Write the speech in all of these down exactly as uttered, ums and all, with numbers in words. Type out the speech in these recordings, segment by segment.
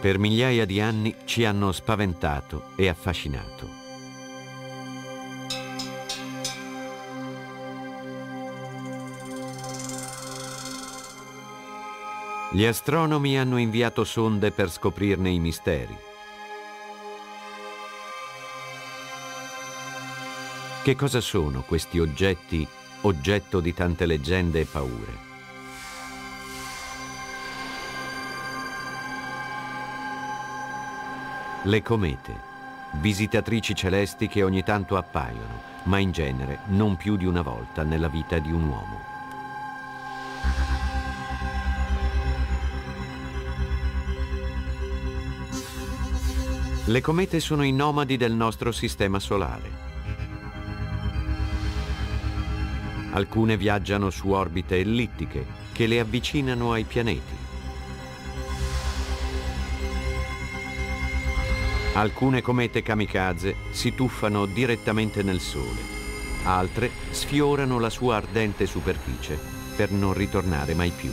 Per migliaia di anni ci hanno spaventato e affascinato. Gli astronomi hanno inviato sonde per scoprirne i misteri. Che cosa sono questi oggetti, oggetto di tante leggende e paure? Le comete, visitatrici celesti che ogni tanto appaiono, ma in genere non più di una volta nella vita di un uomo. Le comete sono i nomadi del nostro sistema solare. Alcune viaggiano su orbite ellittiche che le avvicinano ai pianeti. Alcune comete kamikaze si tuffano direttamente nel Sole, altre sfiorano la sua ardente superficie per non ritornare mai più.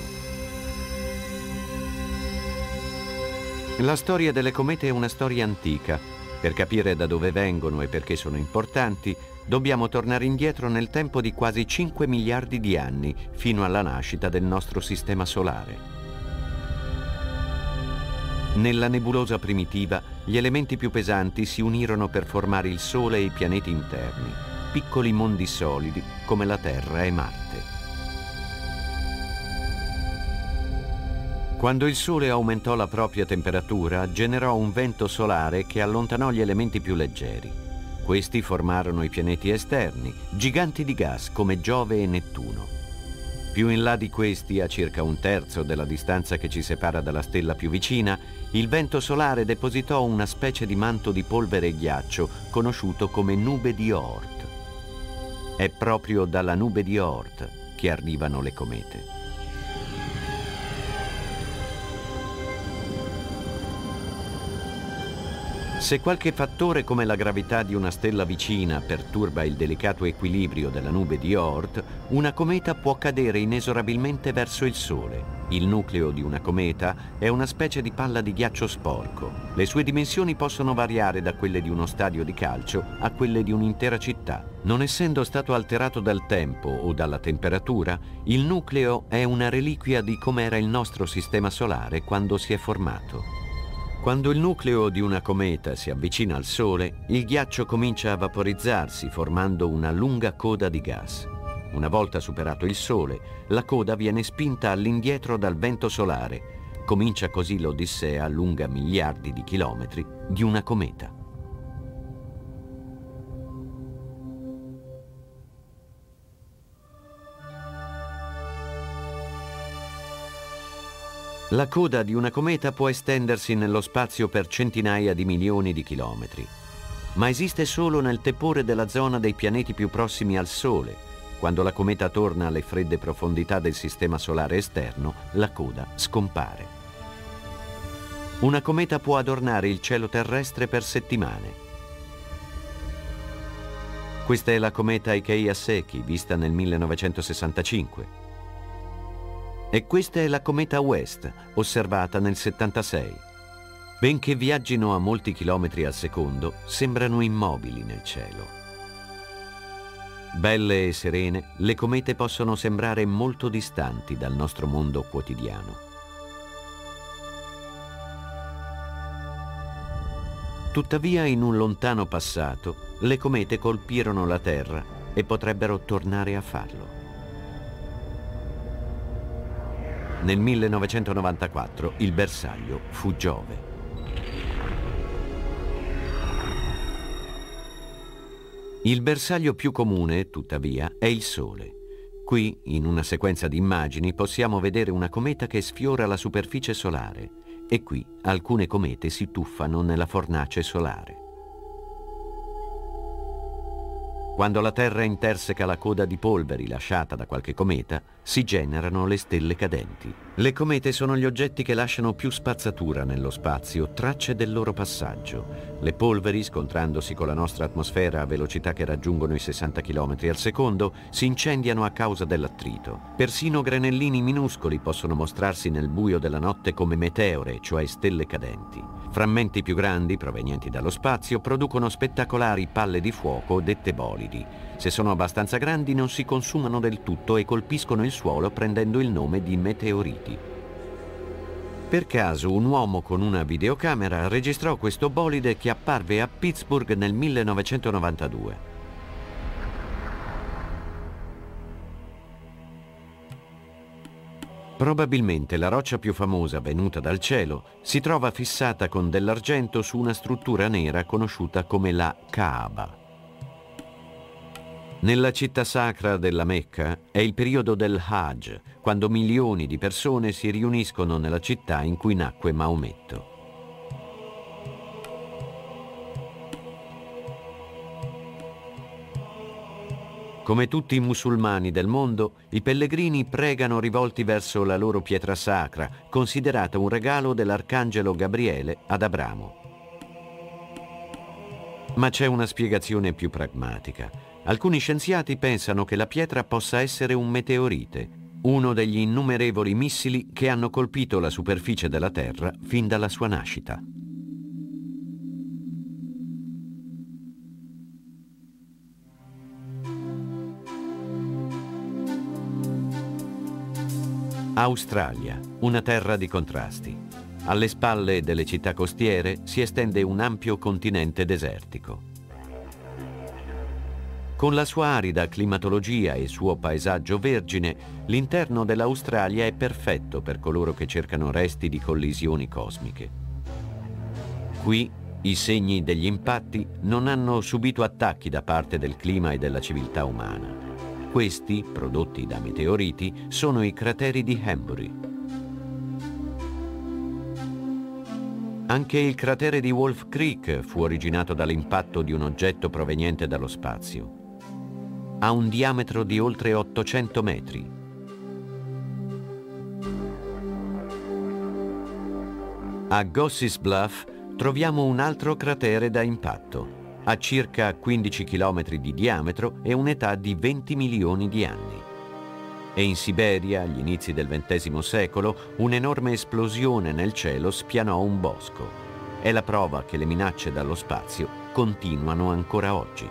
La storia delle comete è una storia antica. Per capire da dove vengono e perché sono importanti, dobbiamo tornare indietro nel tempo di quasi cinque miliardi di anni, fino alla nascita del nostro sistema solare. Nella nebulosa primitiva, gli elementi più pesanti si unirono per formare il Sole e i pianeti interni, piccoli mondi solidi come la Terra e Marte. Quando il Sole aumentò la propria temperatura, generò un vento solare che allontanò gli elementi più leggeri. Questi formarono i pianeti esterni, giganti di gas come Giove e Nettuno. Più in là di questi, a circa un terzo della distanza che ci separa dalla stella più vicina, il vento solare depositò una specie di manto di polvere e ghiaccio conosciuto come nube di Oort. È proprio dalla nube di Oort che arrivano le comete. Se qualche fattore come la gravità di una stella vicina perturba il delicato equilibrio della nube di Oort, una cometa può cadere inesorabilmente verso il Sole. Il nucleo di una cometa è una specie di palla di ghiaccio sporco. Le sue dimensioni possono variare da quelle di uno stadio di calcio a quelle di un'intera città. Non essendo stato alterato dal tempo o dalla temperatura, il nucleo è una reliquia di com'era il nostro sistema solare quando si è formato. Quando il nucleo di una cometa si avvicina al Sole, il ghiaccio comincia a vaporizzarsi formando una lunga coda di gas. Una volta superato il Sole, la coda viene spinta all'indietro dal vento solare. Comincia così l'odissea lunga miliardi di chilometri di una cometa. La coda di una cometa può estendersi nello spazio per centinaia di milioni di chilometri, ma esiste solo nel tepore della zona dei pianeti più prossimi al Sole. Quando la cometa torna alle fredde profondità del sistema solare esterno, la coda scompare. Una cometa può adornare il cielo terrestre per settimane. Questa è la cometa Ikeya-Seki, vista nel millenovecentosessantacinque. E questa è la cometa West, osservata nel settantasei. Benché viaggino a molti chilometri al secondo, sembrano immobili nel cielo. Belle e serene, le comete possono sembrare molto distanti dal nostro mondo quotidiano. Tuttavia, in un lontano passato, le comete colpirono la Terra e potrebbero tornare a farlo. Nel millenovecentonovantaquattro il bersaglio fu Giove. Il bersaglio più comune, tuttavia, è il Sole. Qui, in una sequenza di immagini, possiamo vedere una cometa che sfiora la superficie solare e qui alcune comete si tuffano nella fornace solare. Quando la Terra interseca la coda di polveri lasciata da qualche cometa, si generano le stelle cadenti. Le comete sono gli oggetti che lasciano più spazzatura nello spazio, tracce del loro passaggio. Le polveri, scontrandosi con la nostra atmosfera a velocità che raggiungono i sessanta chilometri al secondo, si incendiano a causa dell'attrito. Persino granellini minuscoli possono mostrarsi nel buio della notte come meteore, cioè stelle cadenti. Frammenti più grandi, provenienti dallo spazio, producono spettacolari palle di fuoco dette bolidi. Se sono abbastanza grandi non si consumano del tutto e colpiscono il suolo prendendo il nome di meteoriti. Per caso un uomo con una videocamera registrò questo bolide che apparve a Pittsburgh nel millenovecentonovantadue. Probabilmente la roccia più famosa venuta dal cielo si trova fissata con dell'argento su una struttura nera conosciuta come la Kaaba. Nella città sacra della Mecca è il periodo del Hajj, quando milioni di persone si riuniscono nella città in cui nacque Maometto. Come tutti i musulmani del mondo, i pellegrini pregano rivolti verso la loro pietra sacra, considerata un regalo dell'arcangelo Gabriele ad Abramo. Ma c'è una spiegazione più pragmatica. Alcuni scienziati pensano che la pietra possa essere un meteorite, uno degli innumerevoli missili che hanno colpito la superficie della Terra fin dalla sua nascita. Australia, una terra di contrasti. Alle spalle delle città costiere si estende un ampio continente desertico. Con la sua arida climatologia e il suo paesaggio vergine, l'interno dell'Australia è perfetto per coloro che cercano resti di collisioni cosmiche. Qui i segni degli impatti non hanno subito attacchi da parte del clima e della civiltà umana. Questi, prodotti da meteoriti, sono i crateri di Hambury. Anche il cratere di Wolf Creek fu originato dall'impatto di un oggetto proveniente dallo spazio. Ha un diametro di oltre ottocento metri. A Gossis Bluff troviamo un altro cratere da impatto. Ha circa quindici chilometri di diametro e un'età di venti milioni di anni. E in Siberia, agli inizi del ventesimo secolo, un'enorme esplosione nel cielo spianò un bosco. È la prova che le minacce dallo spazio continuano ancora oggi.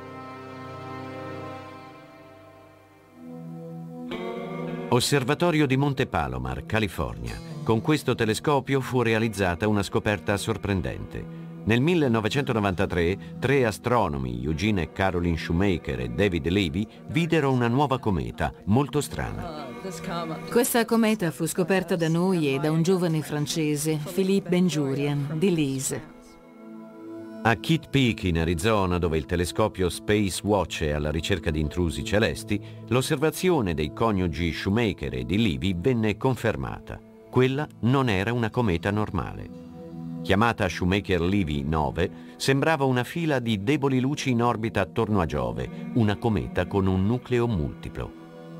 Osservatorio di Monte Palomar, California. Con questo telescopio fu realizzata una scoperta sorprendente. Nel millenovecentonovantatré, tre astronomi, Eugene e Caroline Shoemaker e David Levy, videro una nuova cometa, molto strana. Questa cometa fu scoperta da noi e da un giovane francese, Philippe Benjourian, di Lise. A Kitt Peak, in Arizona, dove il telescopio Space Watch è alla ricerca di intrusi celesti, l'osservazione dei coniugi Shoemaker e di Levy venne confermata. Quella non era una cometa normale. Chiamata Shoemaker-Levy nove, sembrava una fila di deboli luci in orbita attorno a Giove, una cometa con un nucleo multiplo.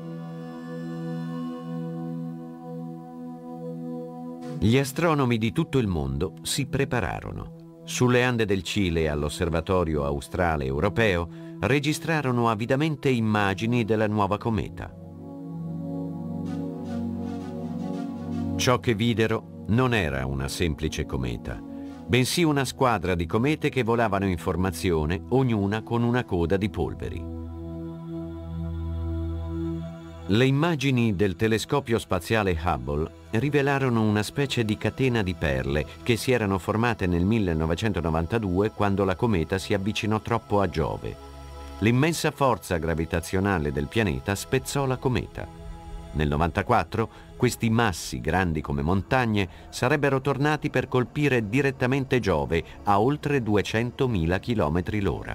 Gli astronomi di tutto il mondo si prepararono. Sulle Ande del Cile, all'Osservatorio Australe Europeo, registrarono avidamente immagini della nuova cometa. Ciò che videro non era una semplice cometa, bensì una squadra di comete che volavano in formazione, ognuna con una coda di polveri. Le immagini del telescopio spaziale Hubble rivelarono una specie di catena di perle che si erano formate nel millenovecentonovantadue quando la cometa si avvicinò troppo a Giove. L'immensa forza gravitazionale del pianeta spezzò la cometa. Nel novantaquattro questi massi, grandi come montagne, sarebbero tornati per colpire direttamente Giove a oltre duecentomila chilometri l'ora.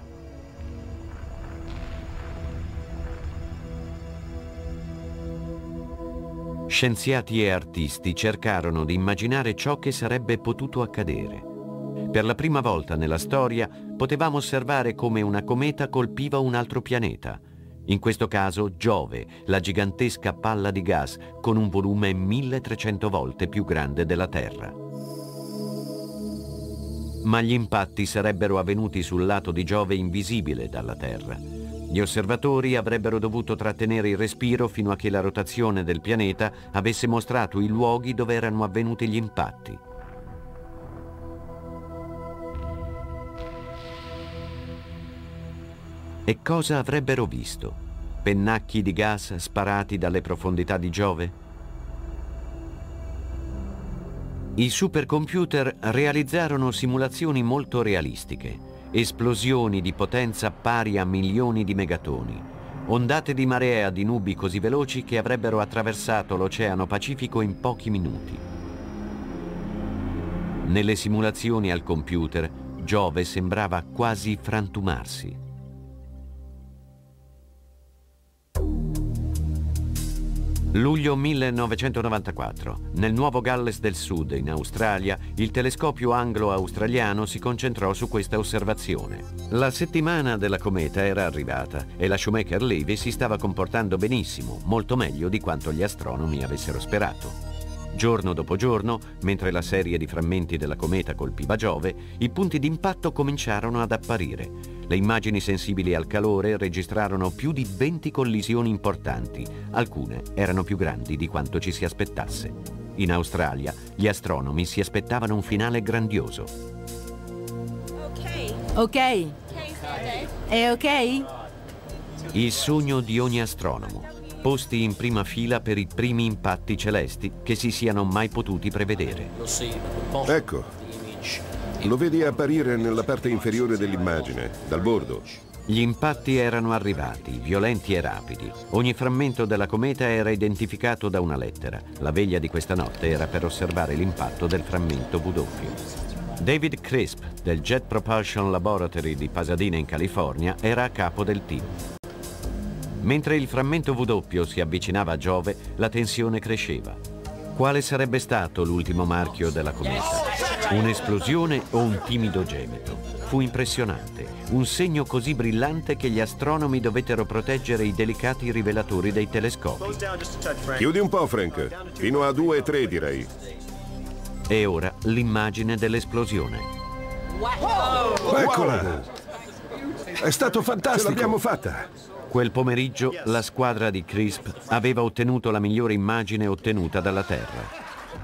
Scienziati e artisti cercarono di immaginare ciò che sarebbe potuto accadere. Per la prima volta nella storia potevamo osservare come una cometa colpiva un altro pianeta. In questo caso Giove, la gigantesca palla di gas con un volume milletrecento volte più grande della Terra. Ma gli impatti sarebbero avvenuti sul lato di Giove invisibile dalla Terra. Gli osservatori avrebbero dovuto trattenere il respiro fino a che la rotazione del pianeta avesse mostrato i luoghi dove erano avvenuti gli impatti. E cosa avrebbero visto? Pennacchi di gas sparati dalle profondità di Giove? I supercomputer realizzarono simulazioni molto realistiche, esplosioni di potenza pari a milioni di megatoni, ondate di marea di nubi così veloci che avrebbero attraversato l'Oceano Pacifico in pochi minuti. Nelle simulazioni al computer, Giove sembrava quasi frantumarsi. Luglio millenovecentonovantaquattro. Nel Nuovo Galles del Sud, in Australia, il telescopio anglo-australiano si concentrò su questa osservazione. La settimana della cometa era arrivata e la Shoemaker-Levy si stava comportando benissimo, molto meglio di quanto gli astronomi avessero sperato. Giorno dopo giorno, mentre la serie di frammenti della cometa colpiva Giove, i punti d'impatto cominciarono ad apparire. Le immagini sensibili al calore registrarono più di venti collisioni importanti. Alcune erano più grandi di quanto ci si aspettasse. In Australia, gli astronomi si aspettavano un finale grandioso. Ok. Ok. È ok? Il sogno di ogni astronomo. Posti in prima fila per i primi impatti celesti che si siano mai potuti prevedere. Ecco, lo vedi apparire nella parte inferiore dell'immagine, dal bordo. Gli impatti erano arrivati, violenti e rapidi. Ogni frammento della cometa era identificato da una lettera. La veglia di questa notte era per osservare l'impatto del frammento W. David Crisp, del Jet Propulsion Laboratory di Pasadena in California, era a capo del team. Mentre il frammento W si avvicinava a Giove, la tensione cresceva. Quale sarebbe stato l'ultimo marchio della cometa? Un'esplosione o un timido gemito? Fu impressionante, un segno così brillante che gli astronomi dovettero proteggere i delicati rivelatori dei telescopi. Chiudi un po', Frank. Fino a due e tre, direi. E ora l'immagine dell'esplosione. Eccola! È stato fantastico! Ce l'abbiamo fatta! Quel pomeriggio la squadra di Crisp aveva ottenuto la migliore immagine ottenuta dalla Terra.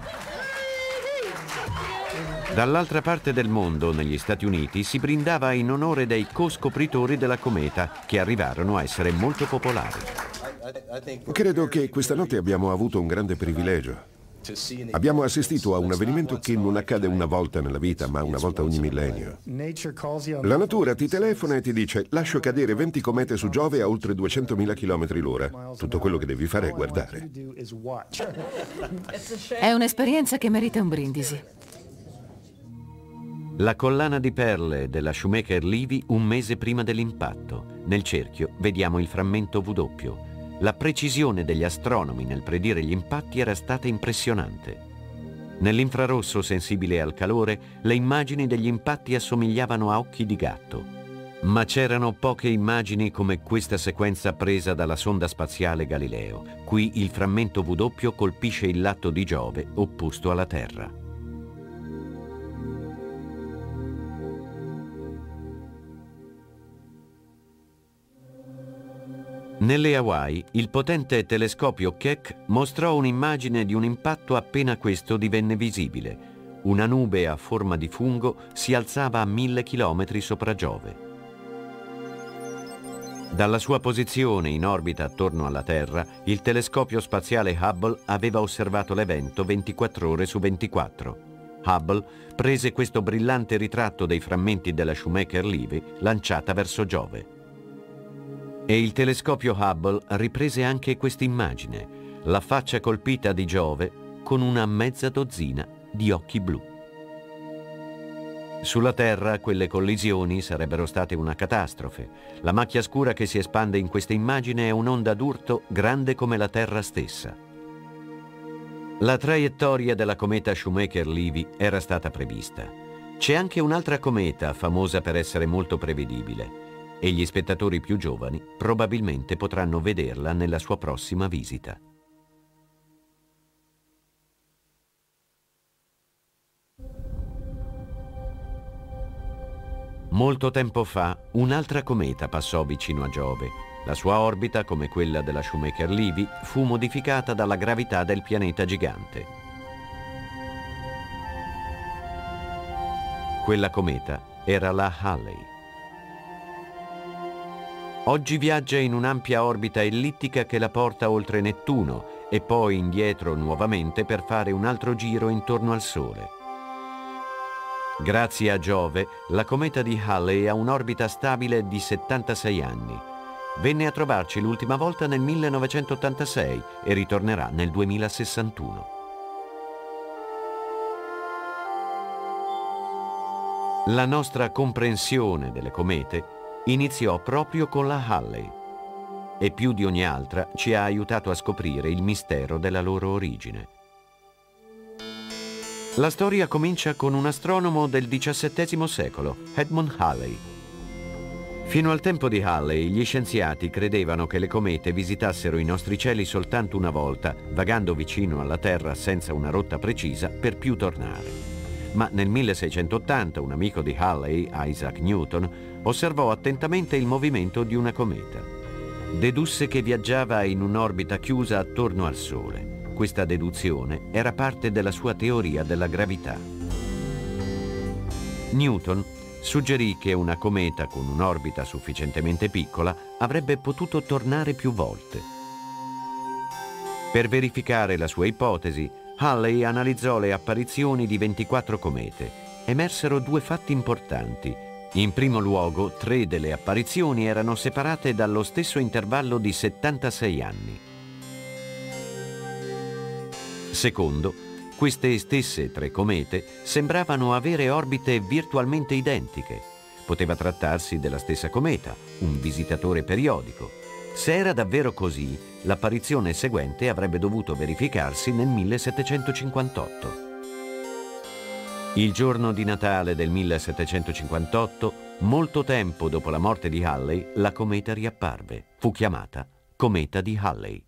Dall'altra parte del mondo, negli Stati Uniti, si brindava in onore dei co-scopritori della cometa, che arrivarono a essere molto popolari. Credo che questa notte abbiamo avuto un grande privilegio. Abbiamo assistito a un avvenimento che non accade una volta nella vita, ma una volta ogni millennio. La natura ti telefona e ti dice: lascio cadere venti comete su Giove a oltre duecentomila chilometri l'ora. Tutto quello che devi fare è guardare. È un'esperienza che merita un brindisi. La collana di perle della Shoemaker-Levy un mese prima dell'impatto. Nel cerchio vediamo il frammento W. La precisione degli astronomi nel predire gli impatti era stata impressionante. Nell'infrarosso sensibile al calore, le immagini degli impatti assomigliavano a occhi di gatto. Ma c'erano poche immagini come questa sequenza presa dalla sonda spaziale Galileo. Qui il frammento W colpisce il lato di Giove opposto alla Terra. Nelle Hawaii, il potente telescopio Keck mostrò un'immagine di un impatto appena questo divenne visibile. Una nube a forma di fungo si alzava a mille chilometri sopra Giove. Dalla sua posizione in orbita attorno alla Terra, il telescopio spaziale Hubble aveva osservato l'evento ventiquattro ore su ventiquattro. Hubble prese questo brillante ritratto dei frammenti della Shoemaker-Levy lanciata verso Giove. E il telescopio Hubble riprese anche quest'immagine, la faccia colpita di Giove con una mezza dozzina di occhi blu. Sulla Terra quelle collisioni sarebbero state una catastrofe. La macchia scura che si espande in questa immagine è un'onda d'urto grande come la Terra stessa. La traiettoria della cometa Shoemaker-Levy era stata prevista. C'è anche un'altra cometa famosa per essere molto prevedibile e gli spettatori più giovani probabilmente potranno vederla nella sua prossima visita. Molto tempo fa un'altra cometa passò vicino a Giove. La sua orbita, come quella della Shoemaker-Levy, fu modificata dalla gravità del pianeta gigante. Quella cometa era la Halley. Oggi viaggia in un'ampia orbita ellittica che la porta oltre Nettuno e poi indietro nuovamente per fare un altro giro intorno al Sole. Grazie a Giove, la cometa di Halley ha un'orbita stabile di settantasei anni. Venne a trovarci l'ultima volta nel millenovecentottantasei e ritornerà nel duemilasessantuno. La nostra comprensione delle comete iniziò proprio con la Halley e più di ogni altra ci ha aiutato a scoprire il mistero della loro origine. La storia comincia con un astronomo del diciassettesimo secolo, Edmund Halley. Fino al tempo di Halley, gli scienziati credevano che le comete visitassero i nostri cieli soltanto una volta, vagando vicino alla Terra senza una rotta precisa, per più tornare. Ma nel milleseicentottanta un amico di Halley, Isaac Newton, osservò attentamente il movimento di una cometa. Dedusse che viaggiava in un'orbita chiusa attorno al Sole. Questa deduzione era parte della sua teoria della gravità. Newton suggerì che una cometa con un'orbita sufficientemente piccola avrebbe potuto tornare più volte. Per verificare la sua ipotesi, Halley analizzò le apparizioni di ventiquattro comete. Emersero due fatti importanti. In primo luogo, tre delle apparizioni erano separate dallo stesso intervallo di settantasei anni. Secondo, queste stesse tre comete sembravano avere orbite virtualmente identiche. Poteva trattarsi della stessa cometa, un visitatore periodico. Se era davvero così, l'apparizione seguente avrebbe dovuto verificarsi nel millesettecentocinquantotto. Il giorno di Natale del millesettecentocinquantotto, molto tempo dopo la morte di Halley, la cometa riapparve. Fu chiamata cometa di Halley.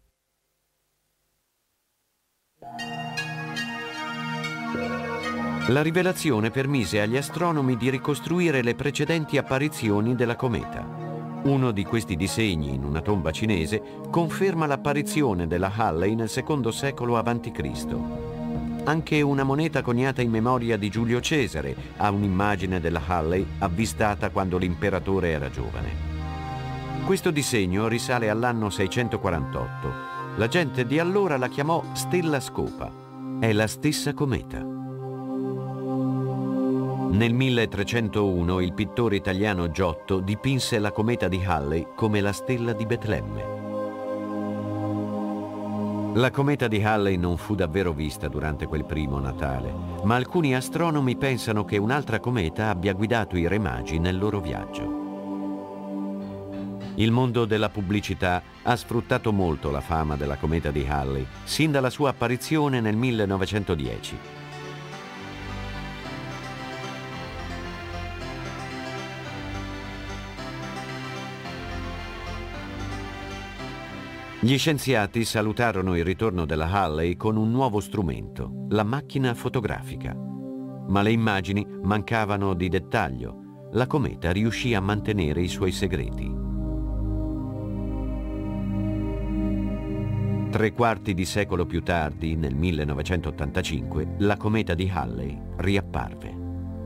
La rivelazione permise agli astronomi di ricostruire le precedenti apparizioni della cometa. Uno di questi disegni in una tomba cinese conferma l'apparizione della Halley nel secondo secolo avanti Cristo. Anche una moneta coniata in memoria di Giulio Cesare ha un'immagine della Halley avvistata quando l'imperatore era giovane. Questo disegno risale all'anno seicentoquarantotto. La gente di allora la chiamò Stella Scopa. È la stessa cometa. Nel milletrecentouno il pittore italiano Giotto dipinse la cometa di Halley come la stella di Betlemme. La cometa di Halley non fu davvero vista durante quel primo Natale, ma alcuni astronomi pensano che un'altra cometa abbia guidato i Re Magi nel loro viaggio. Il mondo della pubblicità ha sfruttato molto la fama della cometa di Halley, sin dalla sua apparizione nel millenovecentodieci. Gli scienziati salutarono il ritorno della Halley con un nuovo strumento, la macchina fotografica. Ma le immagini mancavano di dettaglio. La cometa riuscì a mantenere i suoi segreti. Tre quarti di secolo più tardi, nel millenovecentottantacinque, la cometa di Halley riapparve.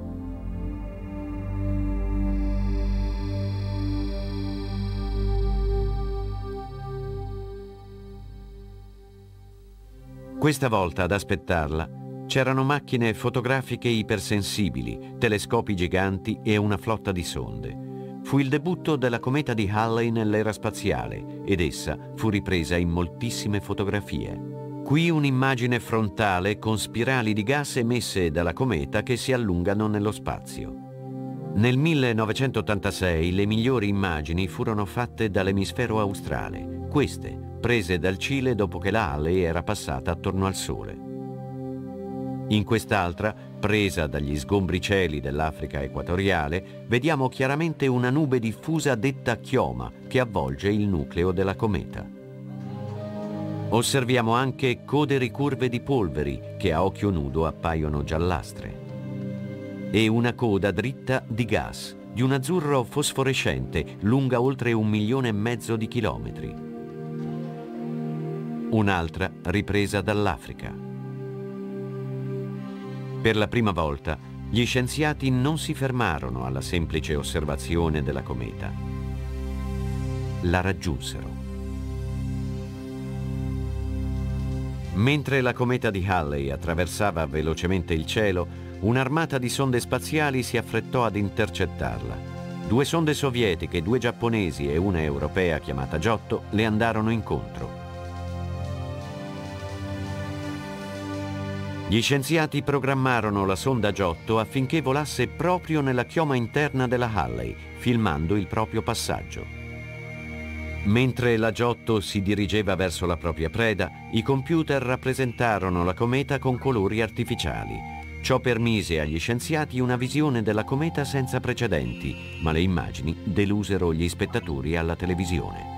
Questa volta ad aspettarla c'erano macchine fotografiche ipersensibili, telescopi giganti e una flotta di sonde. Fu il debutto della cometa di Halley nell'era spaziale ed essa fu ripresa in moltissime fotografie. Qui un'immagine frontale con spirali di gas emesse dalla cometa che si allungano nello spazio. Nel millenovecentottantasei le migliori immagini furono fatte dall'emisfero australe, queste prese dal Cile dopo che la Halley era passata attorno al Sole. In quest'altra, presa dagli sgombri cieli dell'Africa equatoriale, vediamo chiaramente una nube diffusa detta chioma che avvolge il nucleo della cometa. Osserviamo anche code ricurve di polveri che a occhio nudo appaiono giallastre e una coda dritta di gas di un azzurro fosforescente lunga oltre un milione e mezzo di chilometri. Un'altra ripresa dall'Africa. Per la prima volta gli scienziati non si fermarono alla semplice osservazione della cometa. La raggiunsero. Mentre la cometa di Halley attraversava velocemente il cielo, un'armata di sonde spaziali si affrettò ad intercettarla. Due sonde sovietiche, due giapponesi e una europea chiamata Giotto le andarono incontro. Gli scienziati programmarono la sonda Giotto affinché volasse proprio nella chioma interna della Halley, filmando il proprio passaggio. Mentre la Giotto si dirigeva verso la propria preda, i computer rappresentarono la cometa con colori artificiali. Ciò permise agli scienziati una visione della cometa senza precedenti, ma le immagini delusero gli spettatori alla televisione.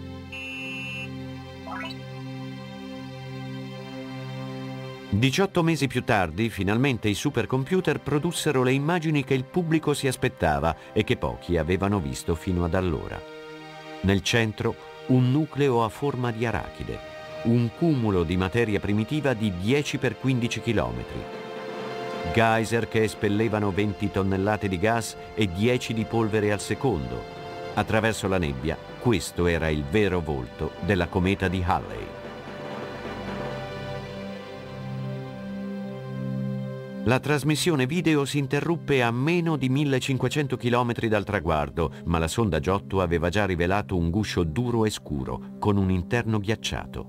diciotto mesi più tardi, finalmente i supercomputer produssero le immagini che il pubblico si aspettava e che pochi avevano visto fino ad allora. Nel centro un nucleo a forma di arachide, un cumulo di materia primitiva di dieci per quindici chilometri. Geyser che espellevano venti tonnellate di gas e dieci di polvere al secondo. Attraverso la nebbia, questo era il vero volto della cometa di Halley. La trasmissione video si interruppe a meno di millecinquecento chilometri dal traguardo, ma la sonda Giotto aveva già rivelato un guscio duro e scuro, con un interno ghiacciato.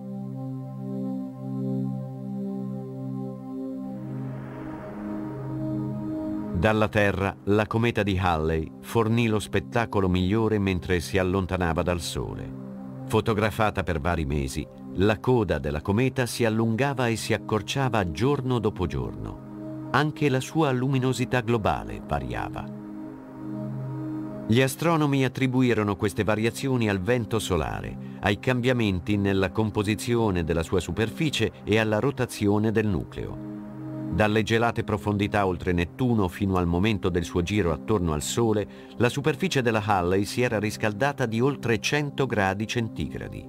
Dalla Terra, la cometa di Halley fornì lo spettacolo migliore mentre si allontanava dal Sole. Fotografata per vari mesi, la coda della cometa si allungava e si accorciava giorno dopo giorno. Anche la sua luminosità globale variava. Gli astronomi attribuirono queste variazioni al vento solare, ai cambiamenti nella composizione della sua superficie e alla rotazione del nucleo. Dalle gelate profondità oltre Nettuno fino al momento del suo giro attorno al Sole, la superficie della Halley si era riscaldata di oltre cento gradi centigradi.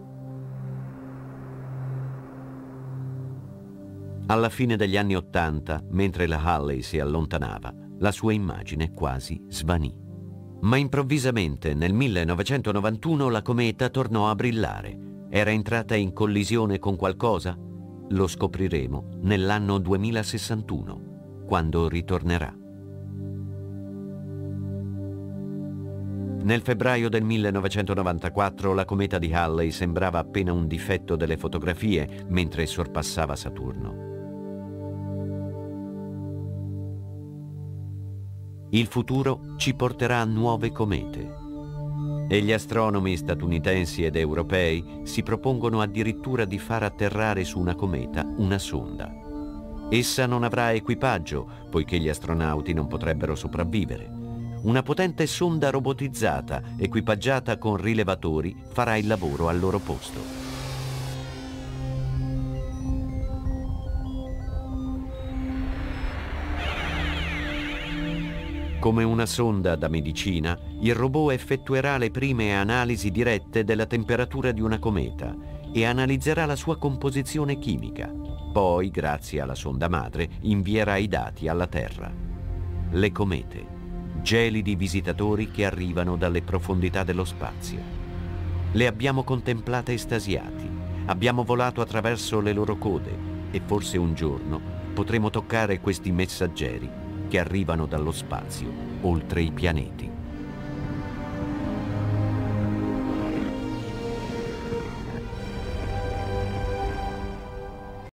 Alla fine degli anni Ottanta, mentre la Halley si allontanava, la sua immagine quasi svanì. Ma improvvisamente, nel millenovecentonovantuno, la cometa tornò a brillare. Era entrata in collisione con qualcosa? Lo scopriremo nell'anno duemilasessantuno, quando ritornerà. Nel febbraio del millenovecentonovantaquattro la cometa di Halley sembrava appena un difetto delle fotografie mentre sorpassava Saturno. Il futuro ci porterà a nuove comete e gli astronomi statunitensi ed europei si propongono addirittura di far atterrare su una cometa una sonda. Essa non avrà equipaggio, poiché gli astronauti non potrebbero sopravvivere. Una potente sonda robotizzata, equipaggiata con rilevatori, farà il lavoro al loro posto. Come una sonda da medicina, il robot effettuerà le prime analisi dirette della temperatura di una cometa e analizzerà la sua composizione chimica. Poi, grazie alla sonda madre, invierà i dati alla Terra. Le comete, gelidi visitatori che arrivano dalle profondità dello spazio. Le abbiamo contemplate estasiati, abbiamo volato attraverso le loro code e forse un giorno potremo toccare questi messaggeri che arrivano dallo spazio, oltre i pianeti.